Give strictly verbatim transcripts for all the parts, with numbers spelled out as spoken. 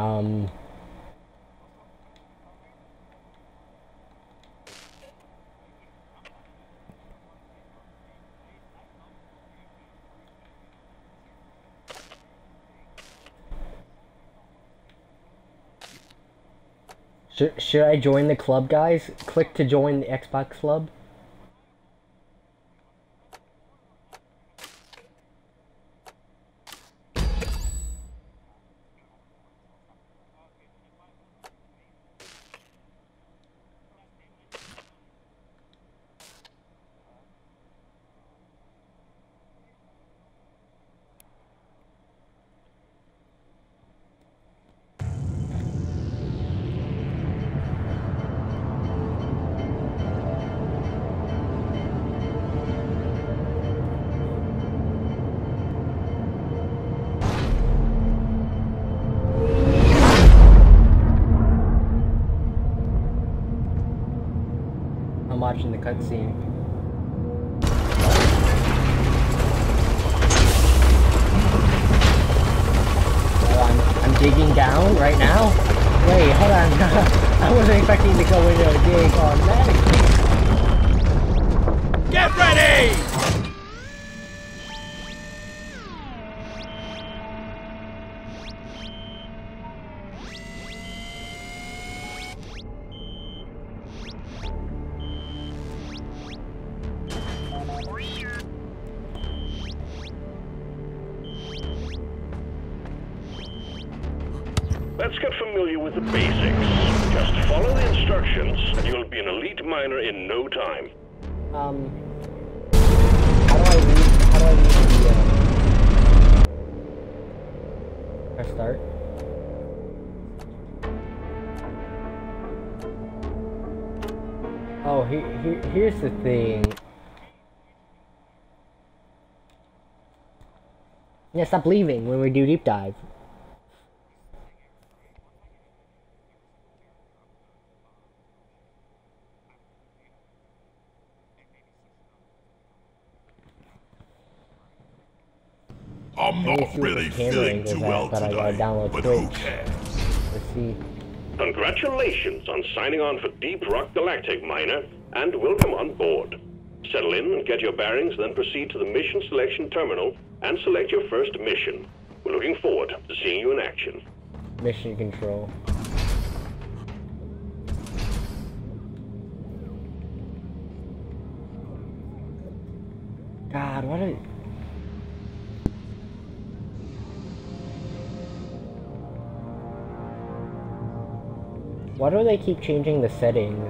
Um... Should, should I join the club, guys? Click to join the Xbox club. I'm watching the cutscene. Oh, I'm, I'm digging down right now? Wait, hold on. I wasn't expecting to go into a dig automatically. Get ready! Let's get familiar with the basics. Just follow the instructions, and you'll be an elite miner in no time. Um, how do I read, how do I read the, uh, press start? Oh, he, he, here's the thing. Yeah, stop leaving when we do deep dive. I'm not really feeling too well but today, I gotta download but Twitch. who cares? Let's see. Congratulations on signing on for Deep Rock Galactic, Miner, and welcome on board. Settle in and get your bearings, then proceed to the mission selection terminal and select your first mission. We're looking forward to seeing you in action. Mission control. God, what a... Why do they keep changing the settings?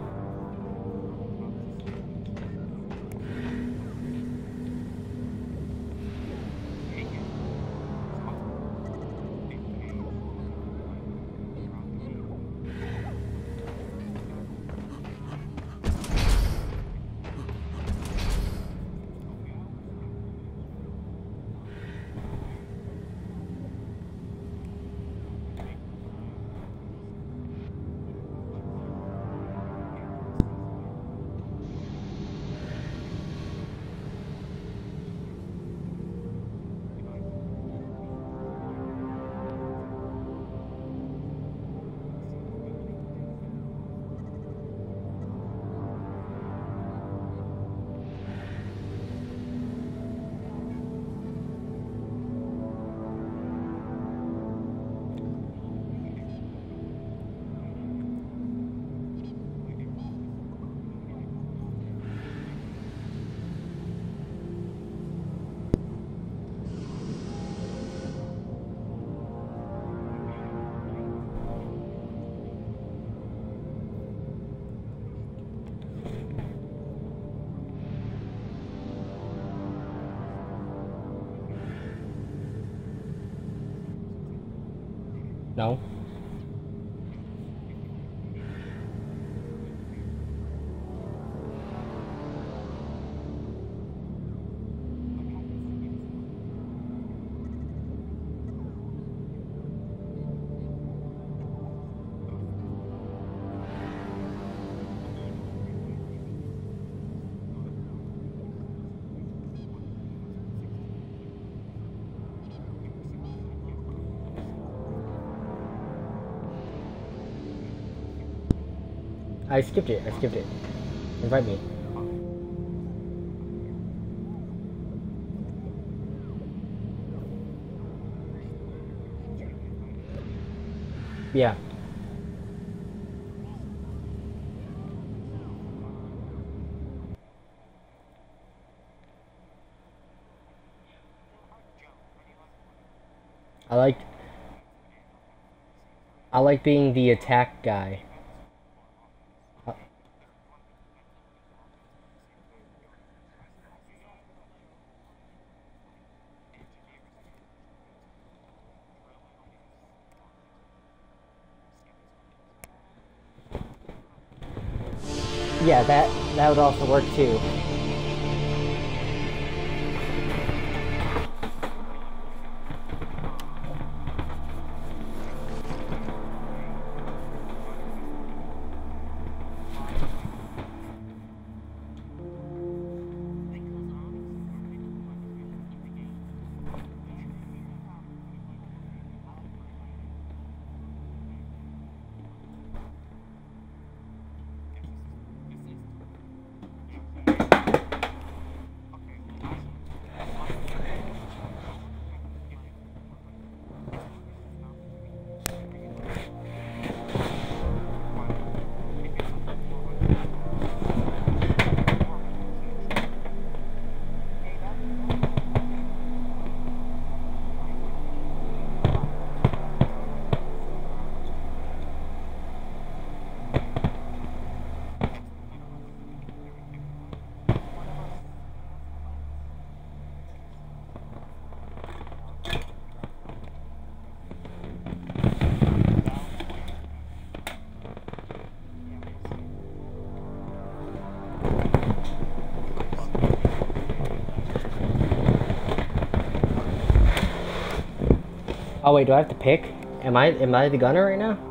No. I skipped it. I skipped it. Invite me. Yeah. I like I like being the attack guy. Uh, yeah, that that would also work too. Oh wait, do I have to pick? Am I am I the gunner right now?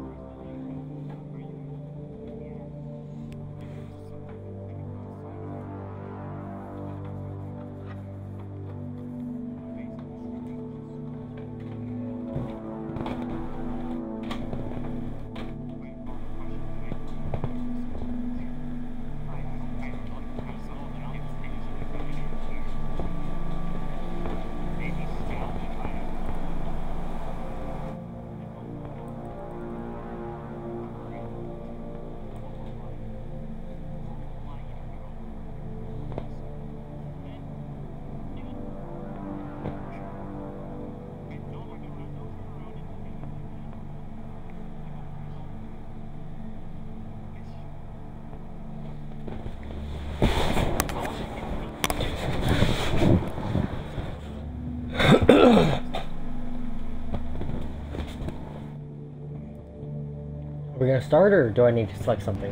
Are we gonna start, or do I need to select something?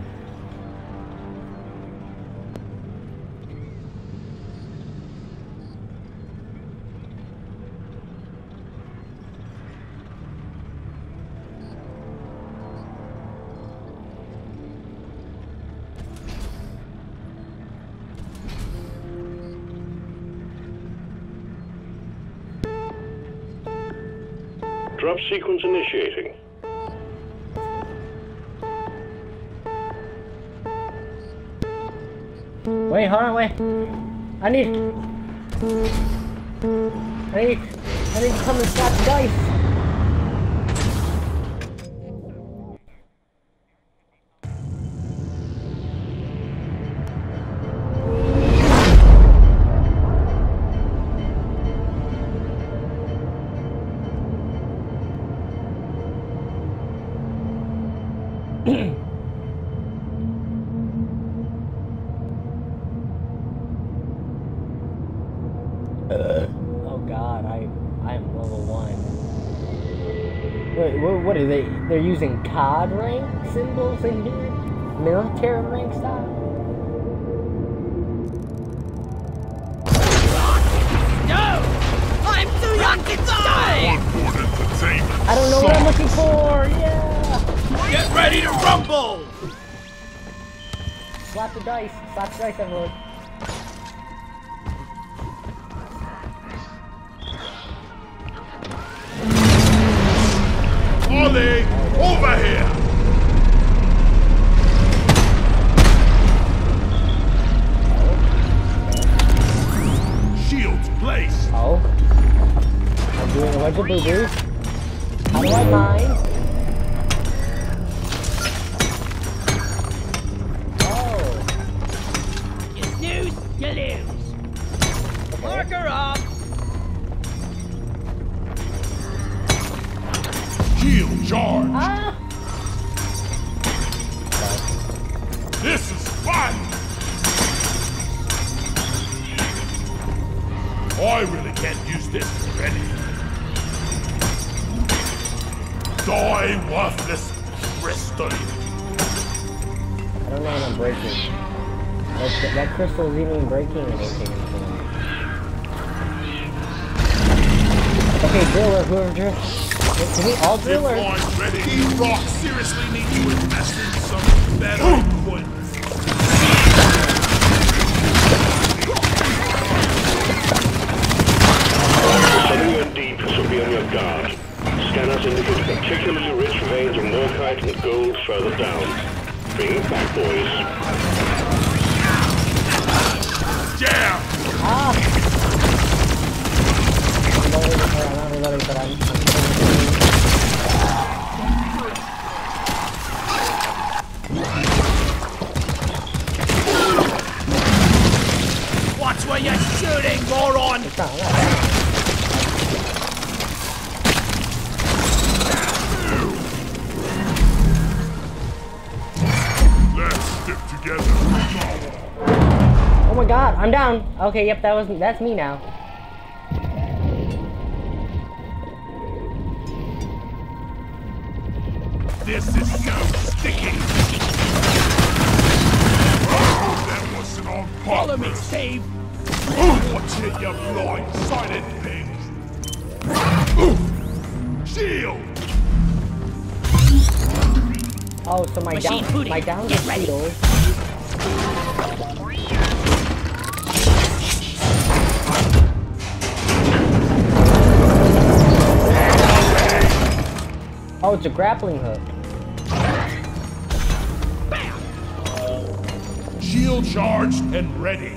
Drop sequence initiating. Wait, hold on, wait. I need... I need... I need to come and slap the dice. Oh god, I I am level one. Wait, what, what are they? They're using C O D rank symbols in here? Military rank style? No! I'm too young to die! I don't know what I'm looking for! Yeah! Get ready to rumble! Slap the dice! Slap the dice, everyone! Ollie, over here! Where's the boo-boo? How do I mine? Oh. You snooze, you lose. Marker up. Shield charge. Ah! This is fun. I really can't use this already. Die, worthless crystal. I don't know what I'm breaking. That, that crystal isn't even breaking anything. Okay, driller, whoever drill. Can we all drill or? I'm ready. D-Rock seriously need to invest in some better equipment. Setting you in deep, so be on your guard. Scanners indicate particularly rich veins of morkite and gold further down. Bring it back, boys. Jam! Ah! I'm reloading, or I'm not reloading, but I'm... I'm Watch where you're shooting, moron! It's not, not Let's stick together. Oh my god, I'm down! Okay, yep, that was... that's me now. This is so sticky. Oh, that wasn't on purpose. Follow me, Steve! Watch it, you blind-sided thing. Shield! Oh, so my Machine down... booty. my down Get ready. shield... Oh, it's a grappling hook. Shield charged and ready.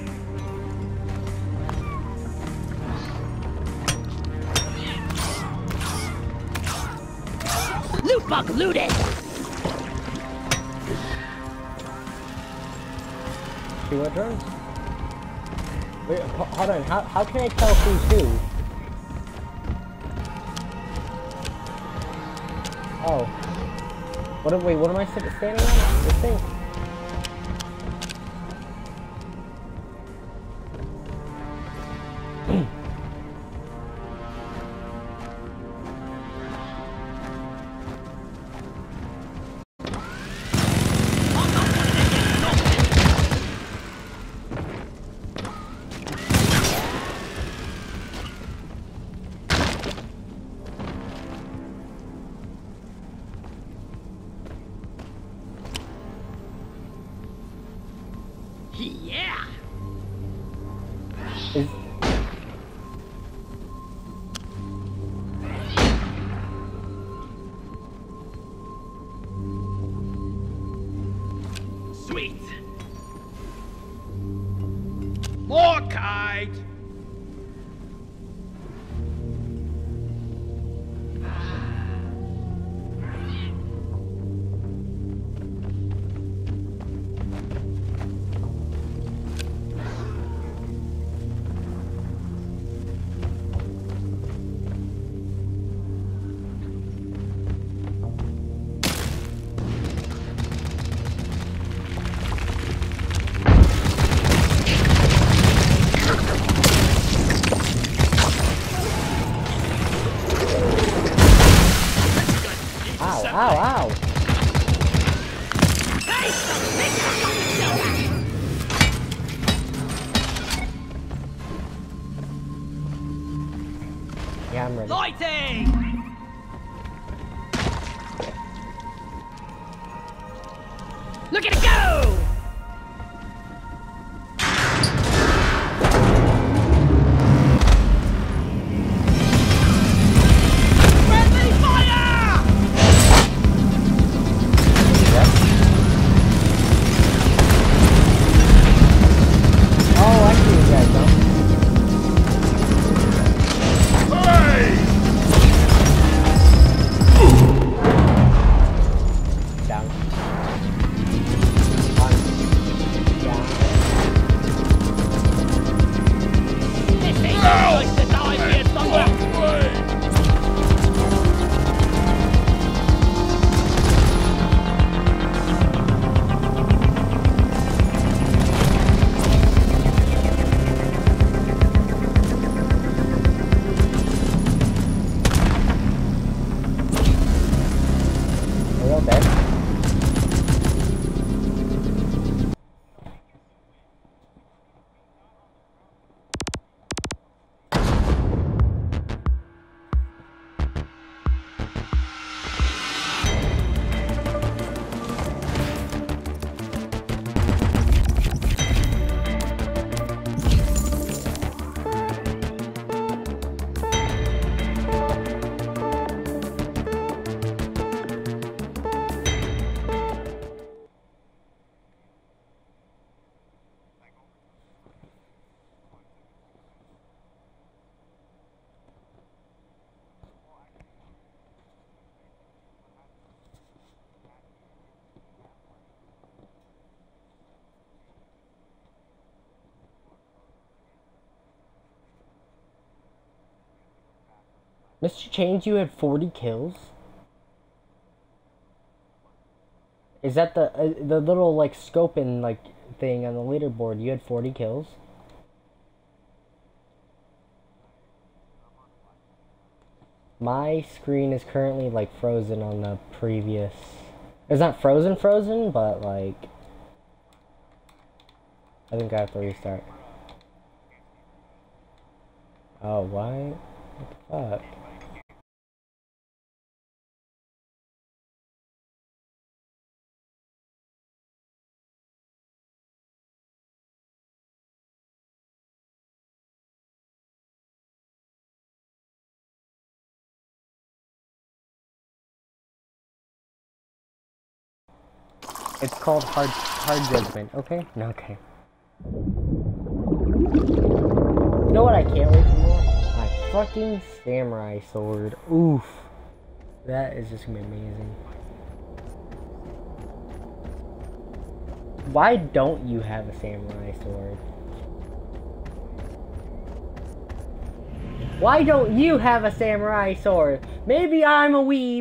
Loot bug looted! See what drones? Wait, ho- hold on. How, how can I tell who's who? Oh. What am, wait, what am I st- standing on? This thing? Yeah! Is, Sweet! More kite! ow, ow, ow! Yeah, I'm ready. Lighting! Look at it go! Friendly fire! Oh, I see you guys, huh? Hey! Mister Chains, you had forty kills? Is that the uh, the little like scoping like thing on the leaderboard? You had forty kills? My screen is currently like frozen on the previous. It's not frozen frozen, but like I think I have to restart. Oh, what? What the fuck? It's called hard hard judgment, okay? No, okay. You know what I can't wait for more? My fucking samurai sword. Oof. That is just gonna be amazing. Why don't you have a samurai sword? Why don't you have a samurai sword? Maybe I'm a weeb.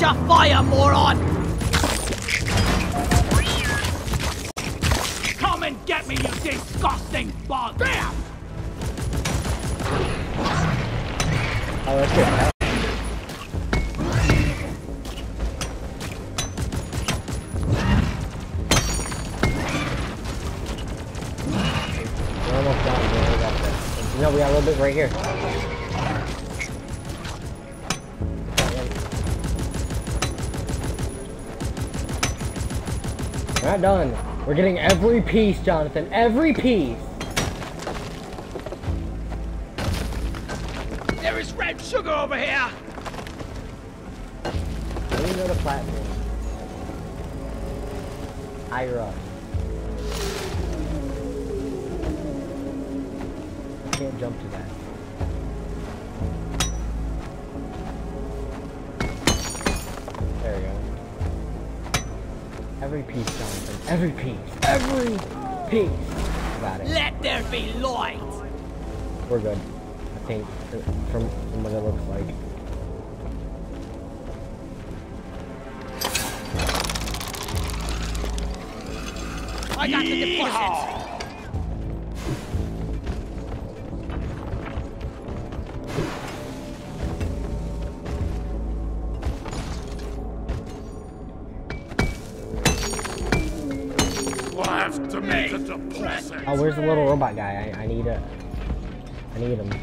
your fire, moron! Come and get me, you disgusting bug! Damn! Oh, that's good. We're almost done. We only got this. No, we got a little bit right here. We're not done. We're getting every piece, Jonathan. Every piece. There is red sugar over here! Where do you go to platform? Higher up. I can't jump to that. There we go. Every piece, Jonathan. Every piece. Every piece. Got it. Let there be light! We're good. I think from, from what it looks like. I got the deposit! We'll have to make a deposit. Oh, where's the little robot guy? I, I need a... I need him.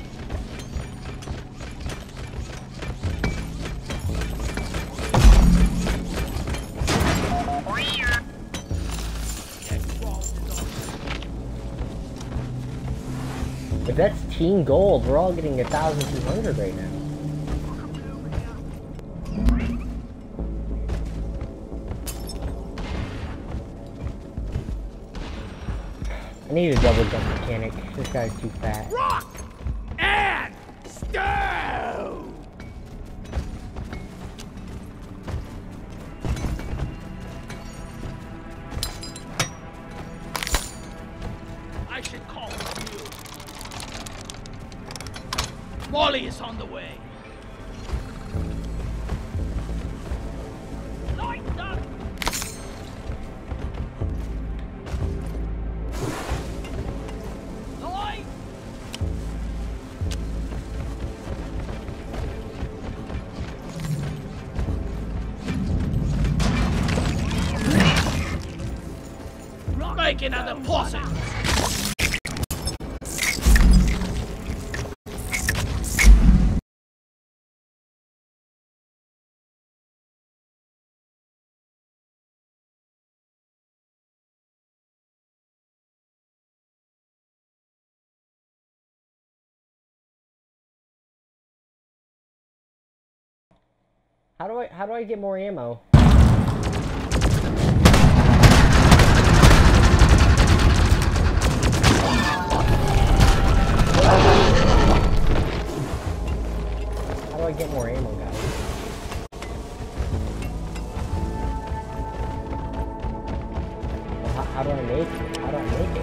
If that's team gold, we're all getting a thousand two hundred right now. I need a double jump mechanic. This guy's too fat. Rock and stone. I should call you. Wally is on the way. Light up! Light! Making a deposit! How do I how do I get more ammo? How do I get more ammo, guys? Well, how, how do I make it? How do I make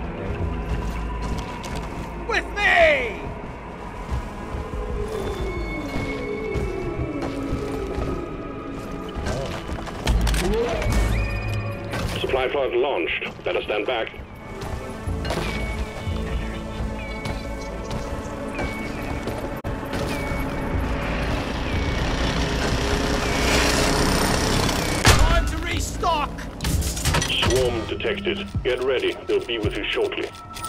it? With me! Supply pod launched. Better stand back. Time to restock! Swarm detected. Get ready. They'll be with you shortly.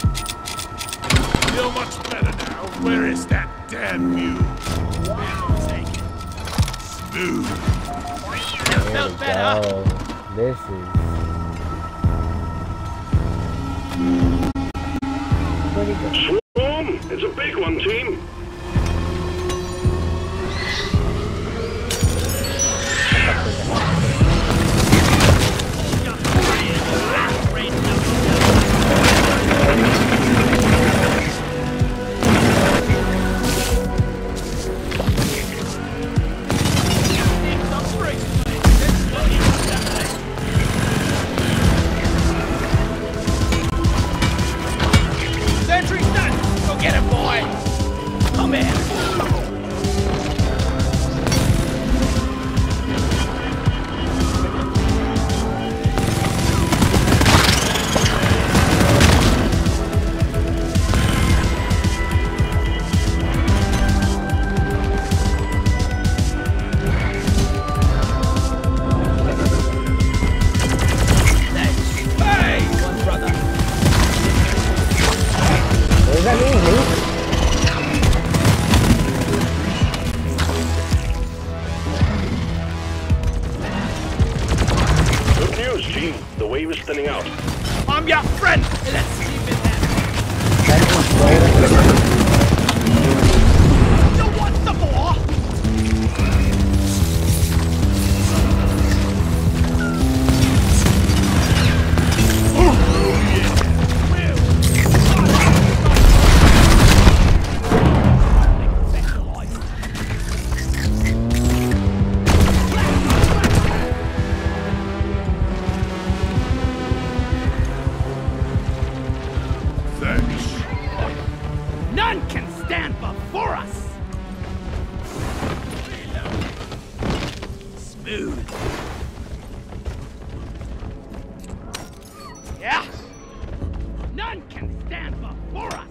Feel much better now. Where is that damn mule? Take it. Smooth. That felt better! Oh, this is pretty good. Swarm! It's a big one, team. Sentry's done! Go get him, boy! Come in! None can stand before us! Smooth. Yeah! None can stand before us!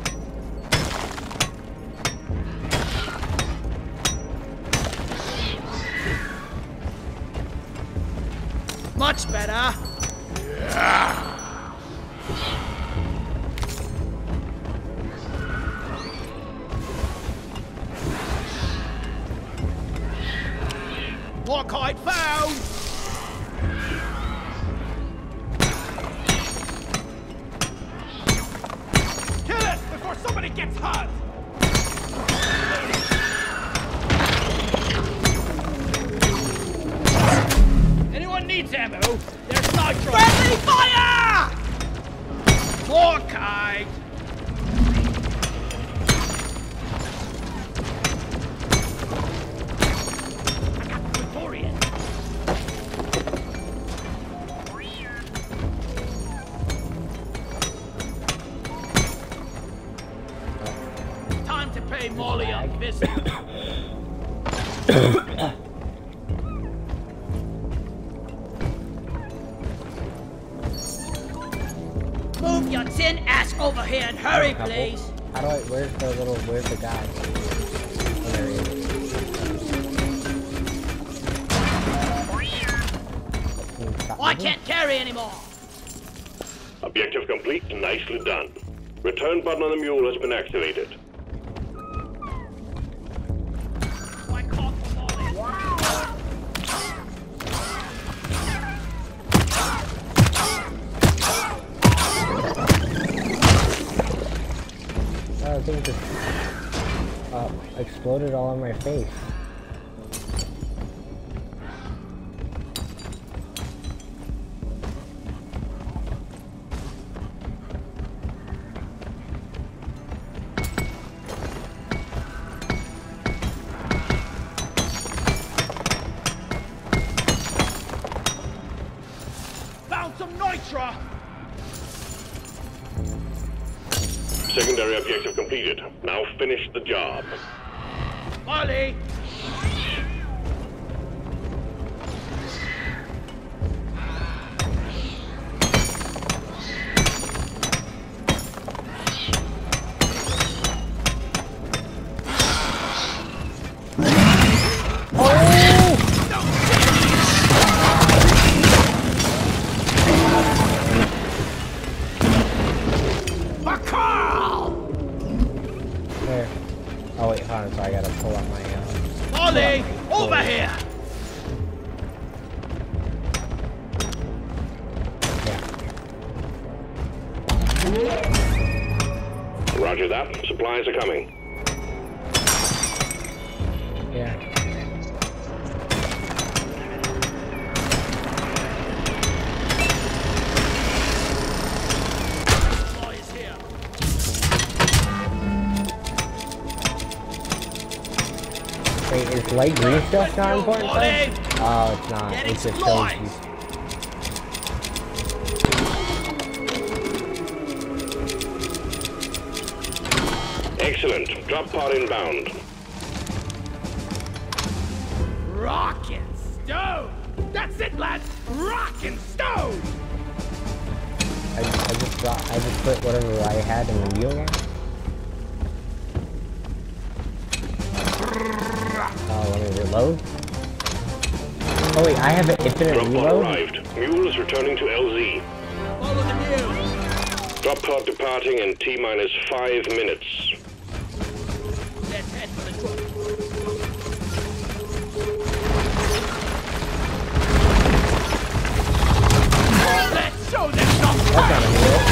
Much better! Yeah. Lockhite found! Kill it before somebody gets hurt! Anyone needs ammo? There's nitro! Friendly fire! Lockhite! Time to pay Molly a visit. Move your tin ass over here and hurry, please. How do I, where's the little, where's the guy? Oh, there he is. I can't carry anymore. Objective complete. Nicely done. Return button on the mule has been activated. I called for Molly. Oh, I think just uh, exploded all in my face. Found some nitra. Secondary objective completed. Now finish the job. Molly. There. Oh wait, hold on, so I gotta pull out my uh Molly, pull over out. here. Yeah. Roger that. Supplies are coming. Yeah. Boy is here. Wait, is light green stuff not important? Molly. Though? Oh, it's not. Get It's just exploit. those. Excellent. Drop pod inbound. Rock and stone. That's it, lads. Rock and stone. I, I just got, I just put whatever I had in the mule. Oh, let me reload. Oh wait, I have an infinite Drop pod reload. arrived. Mule is returning to L Z. Follow the mule. Drop pod departing in T minus five minutes. Let's head for the truck. Let's show them some That's not a mule.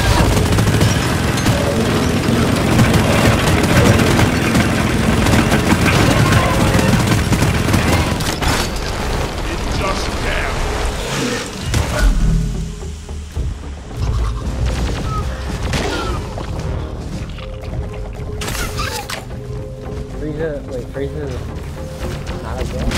It's just down. Frieza, wait, Frieza is not a girl?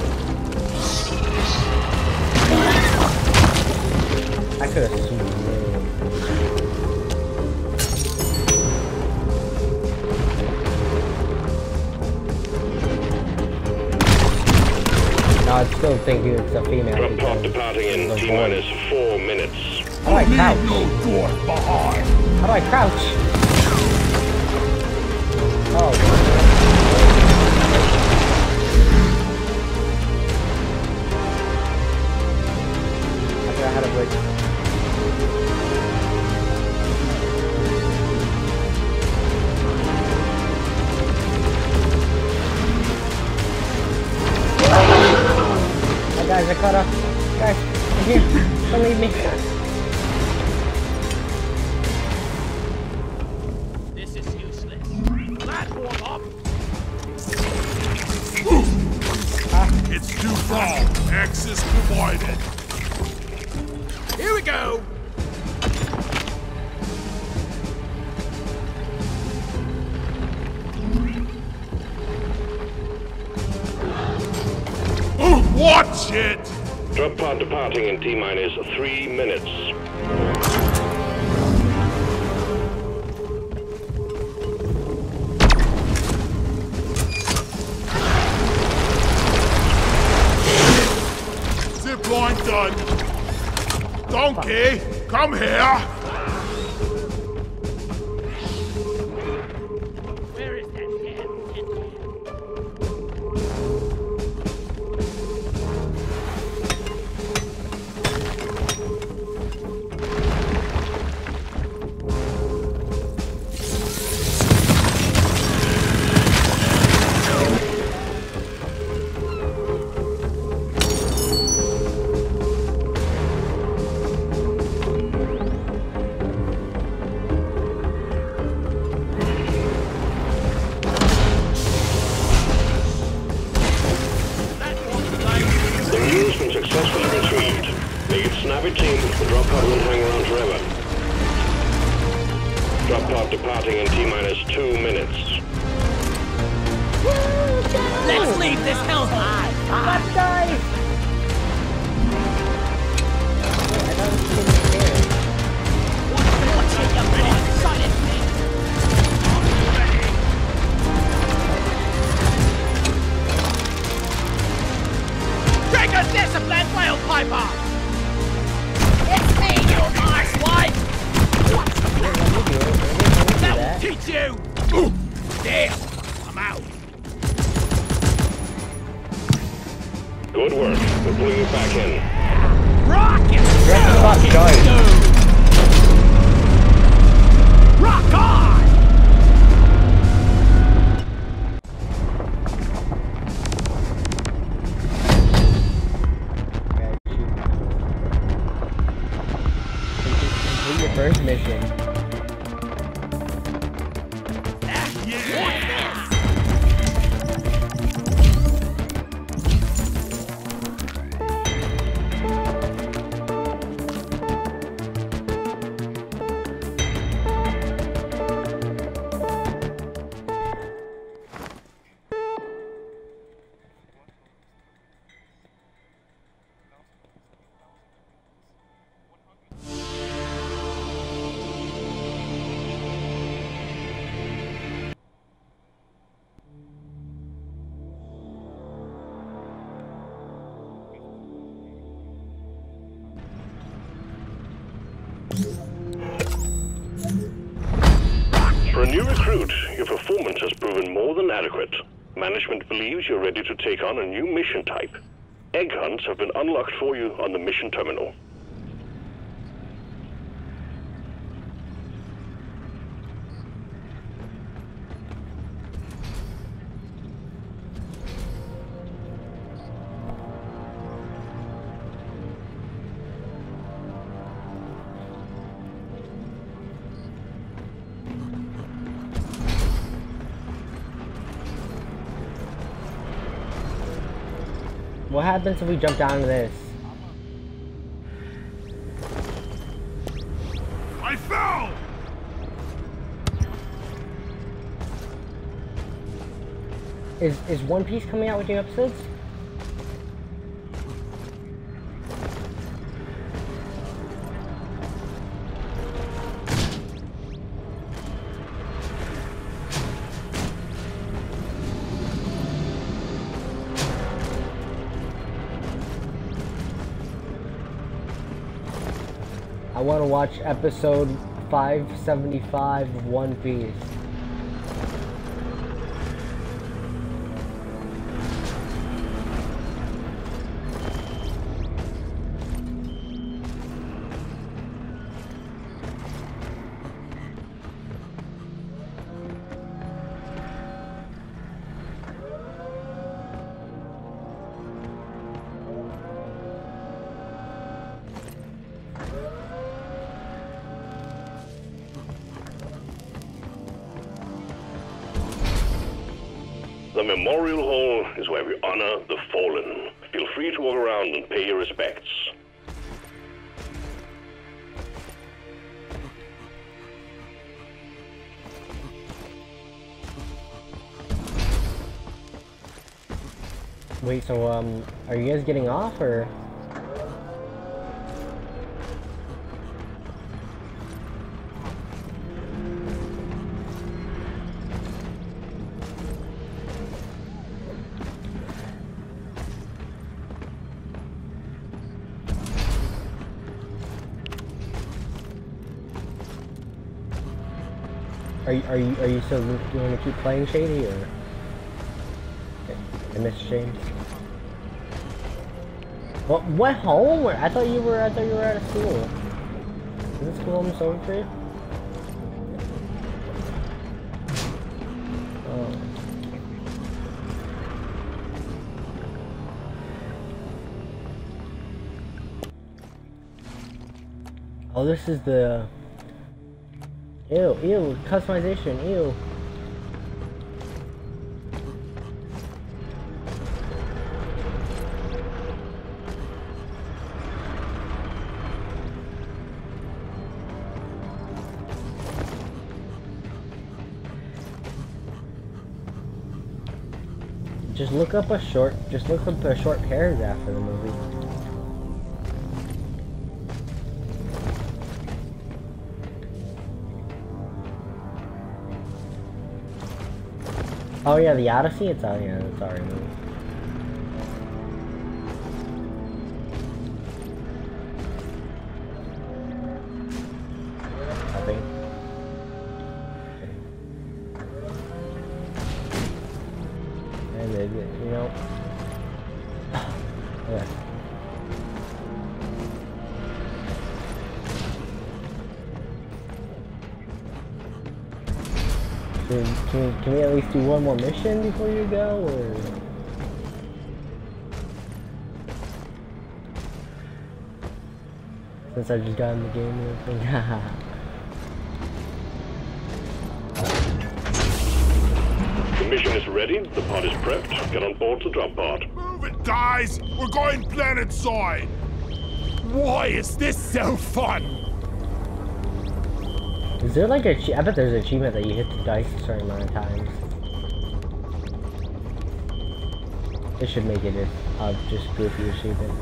I could have sworn. don't think it's a female. Drop pod because departing in of the T minus four minutes. How do I Leave crouch? no dwarf behind. How do I crouch? Oh. I forgot how to break. Oh, guys, I caught up. Guys, I'm here. Don't leave me. This is useless. Platform up. It's too far. Access provided. Here we go. Watch it! Drop pod departing in T minus three minutes. Zipline done. Donkey, come here. Where is that damn kid? The mule's been successfully retrieved. Make it snappy, team. The drop pod won't hang around forever. Drop pod departing in T minus two minutes. Let's leave this hellhole. Let's die! I don't think it's fair. Watch it, you blind-sighted thing. Take a disciplined whale piper. It's me, you arsewipe. Let me do it. Let me, let me do That that. will teach you. Damn, I'm out. Good work. We're pulling you back in. Rocket! Get the fuck going. Rock on! Okay, shoot. Complete your first mission. For a new recruit, your performance has proven more than adequate. Management believes you're ready to take on a new mission type. Egg hunts have been unlocked for you on the mission terminal. What happens if we jump down to this? I fell! Is is One Piece coming out with new episodes? I want to watch episode five seventy-five of One Piece. The Memorial Hall is where we honor the fallen. Feel free to walk around and pay your respects. Wait, so, um, are you guys getting off, or? Are you, are you, are you still going to keep playing Shady, or? I miss James. What? What home? I thought you were. I thought you were out of school. Is the school almost over for you? Oh. Oh, this is the. Ew! Ew! Customization! Ew! Just look up a short, just look up a short paragraph for the movie. Oh yeah, the Odyssey, it's out, yeah, it's already movie. Nothing. And it, you know, yeah. Can, can, can we at least do one more mission before you go, or? Since I just got in the game and everything. The mission is ready, the pod is prepped, get on board the drop pod. Move it, guys! We're going planet-side! Why is this so fun? Is there like a, I bet there's an achievement that you hit the dice a certain amount of times. This should make it a uh, just goofy achievement.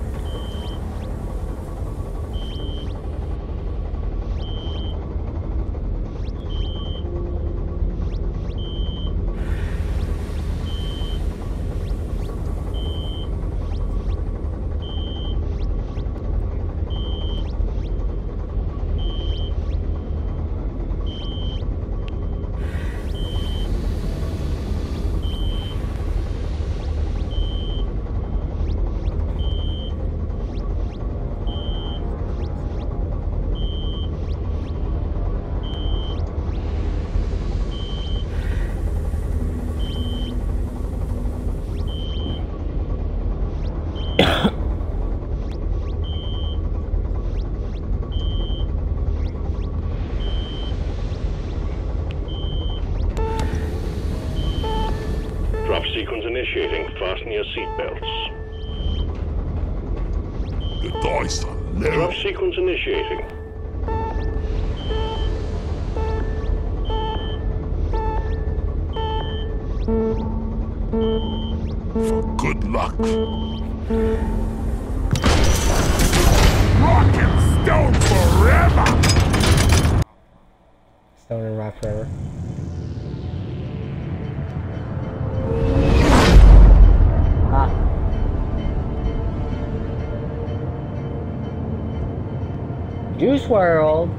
Drop sequence initiating. Fasten your seatbelts. The dice are low. Drop sequence initiating. For good luck. Rock and stone forever! Stone and rock forever. Juice World.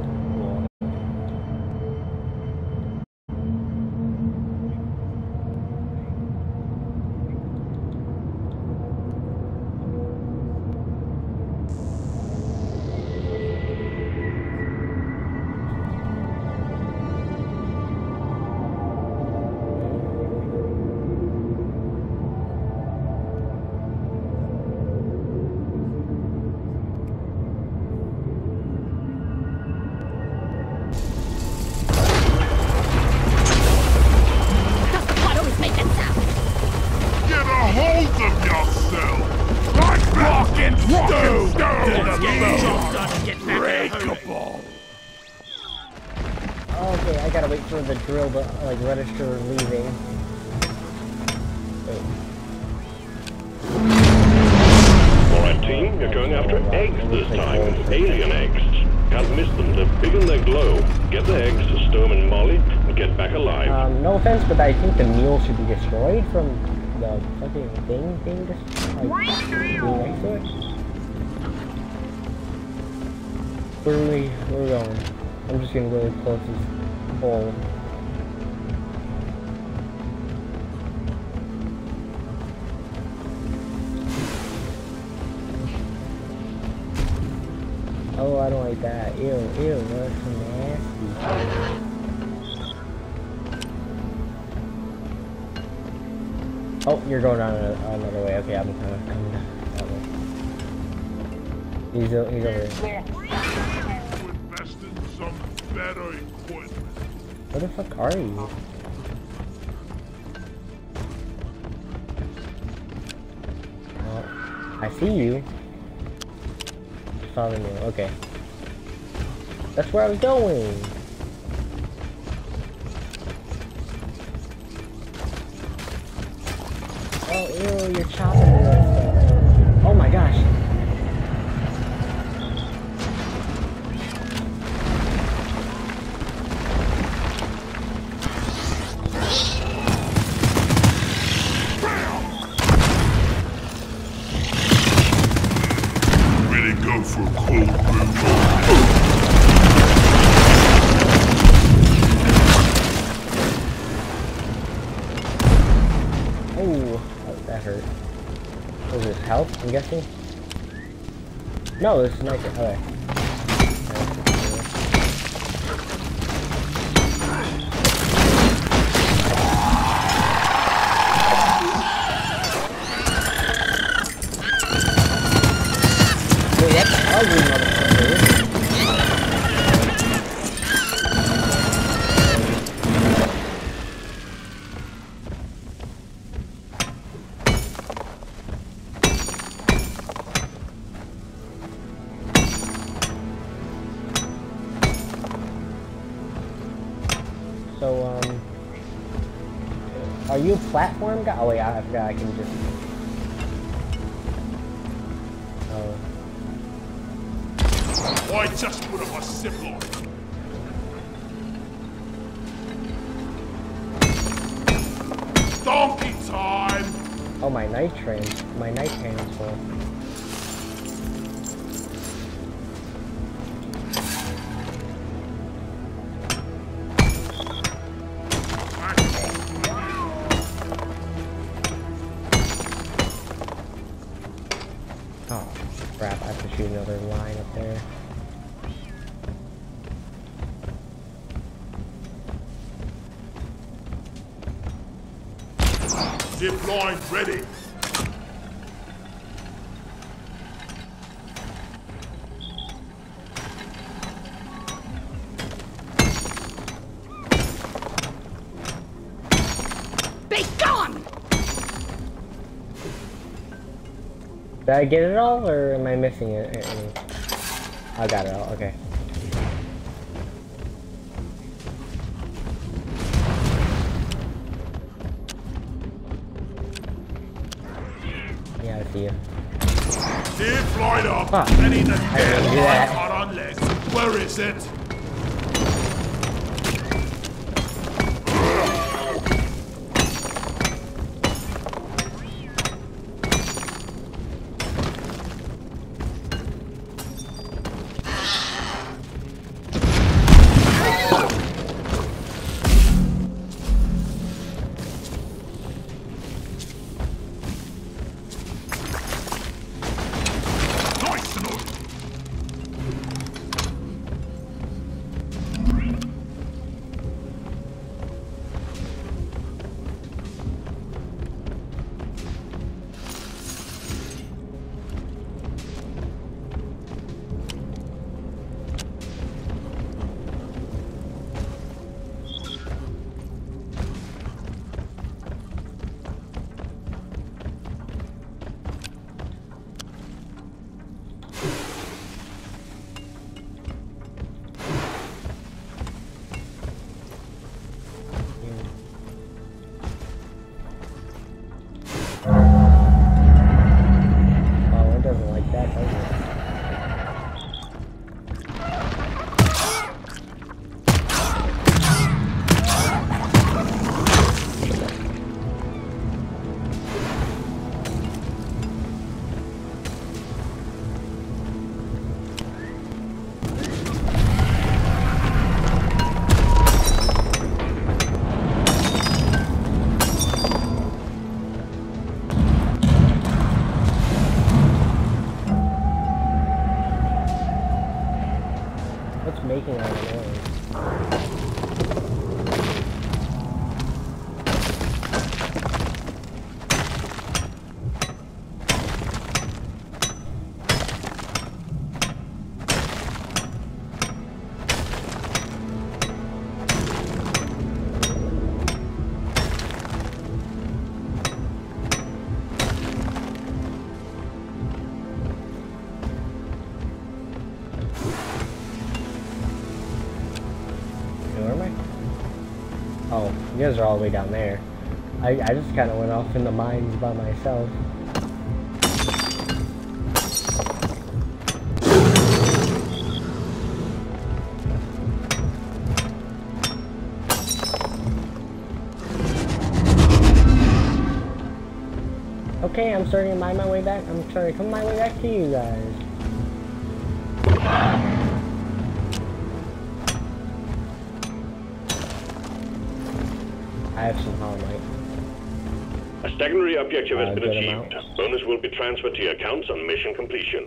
Okay, I gotta wait for the drill to like register leaving. Wait. Alright team, you're going after eggs this time. Alien eggs. Can't miss them, they're big and they glow. Get the eggs to Storm and Molly and get back alive. Um, no offense, but I think the mule should be destroyed from the fucking thing being destroyed. Like, being next to it. Where are we, where are we going? I'm just getting really close to this hole. Oh, I don't like that. Ew, ew, that's nasty. Oh, you're going on another, another way. Okay, I'm kind of coming that way. He's, he's over there. Invest in some better equipment. Where the fuck are you? Well, I see you. Following you. Okay. That's where I was going. Oh, ew, you're chopping this. Oh my gosh. For cold brew. Oh, that hurt. Was this health, I'm guessing? No, this is nice. Okay. Ugly motherfucker. So, um, are you a platform guy? Oh wait, I forgot I can just. Oh. I just put up a zipline. Donkey time! Oh, my night train. My night train is full. Oh, crap. I have to shoot another line up there. Zip line ready. Be gone! Did I get it all, or am I missing it? I got it all. Okay. Yeah, I see you. Zip line up. Fuck. I need a I didn't do that. dead line on legs. Where is it? guys are all the way down there. I, I just kind of went off in the mines by myself. Okay, I'm starting to mine my way back. I'm trying to come my way back to you guys. I have some holomite. A secondary objective has Uh, been good achieved. amount. Bonus will be transferred to your accounts on mission completion.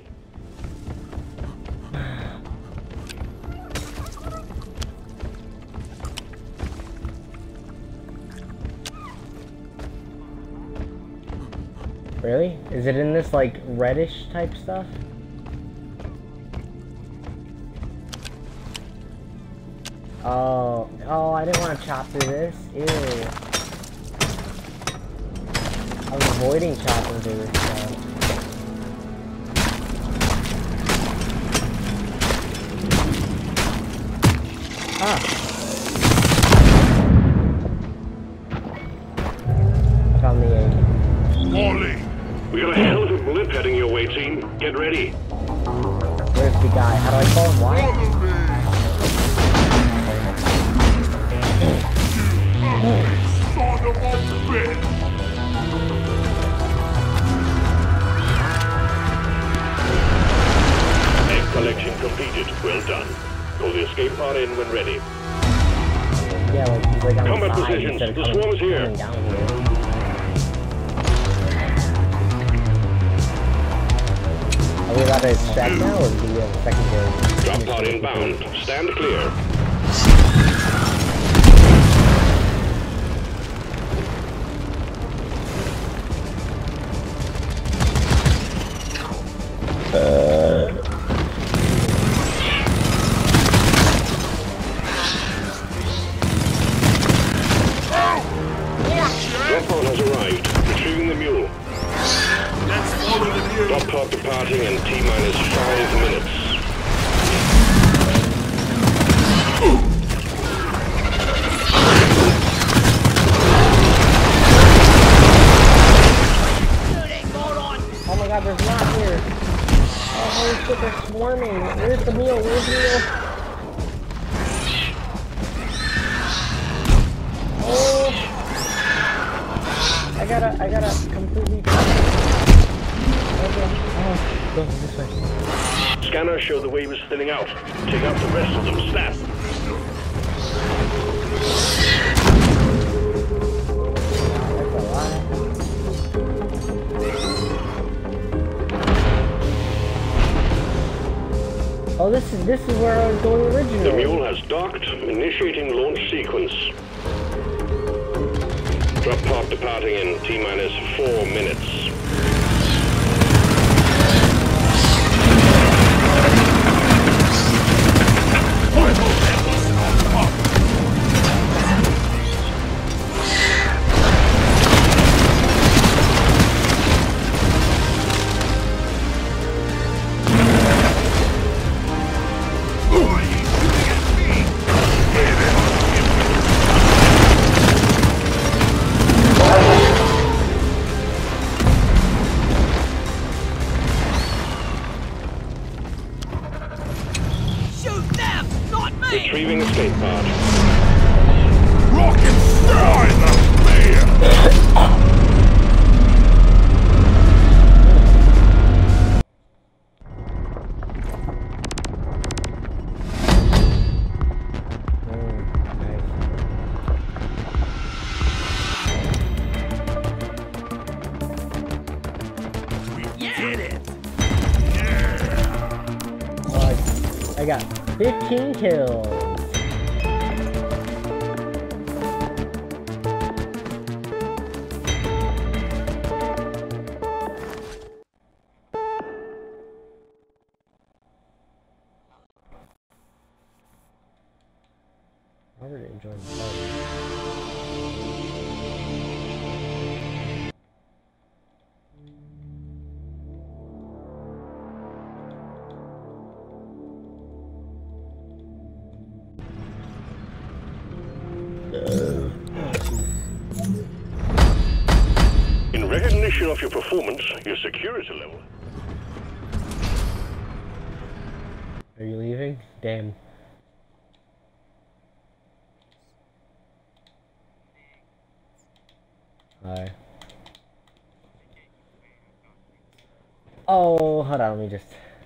Really? Is it in this, like, reddish type stuff? Oh, oh, I didn't want to chop through this. Ew. I was avoiding chopping through this stuff. Ah. I found the egg. Wally! We got a hell of a blip heading your way, team. Get ready. Where's the guy? How do I call him? Why? Son of a bitch! Egg collection completed. Well done. Pull the escape pod in when ready. Yeah, like he's like on Combat the side positions. instead of The coming, swarm is here. coming down here. Are we allowed to extract now, or do we have a secondary? Drop pod inbound. Stand clear. Drop pod has arrived. Retrieving the mule. Let's follow the mule. Drop pod departing in T minus five minutes. Oh my god, there's not here. Oh, holy shit, they're swarming. Where's the meal? Where's the meal? Oh. I gotta, I gotta completely... Okay. Oh, go this way. Scanners show the wave is thinning out. Take out the rest of them. Snap. That's a lot. Oh, this is this is where I was going originally. The mule has docked. Initiating launch sequence. Drop pod departing in T minus four minutes. Retrieving escape pod. Rocket fly the player! We did it! I got fifteen kills. I really enjoyed the party. recognition of your performance, your security level. Are you leaving? Damn. Hi. Oh, hold on, let me just...